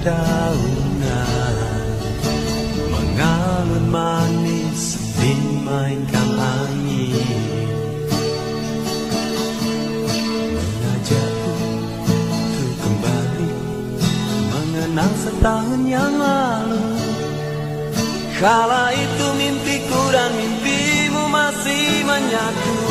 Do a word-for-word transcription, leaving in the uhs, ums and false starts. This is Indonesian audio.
dedaunan mengalun manis dimainkan angin, mengajakku untuk kembali mengenang setahun yang lalu. Kala itu mimpiku dan mimpimu masih menyatu.